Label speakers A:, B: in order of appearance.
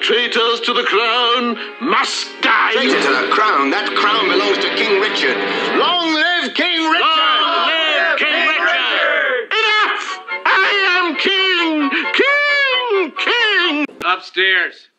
A: traitors to the crown must die.
B: Traitor to the crown? That crown belongs to King Richard. Long live King Richard!
A: Long live King Richard! Enough! I am king! King! King!
C: Upstairs.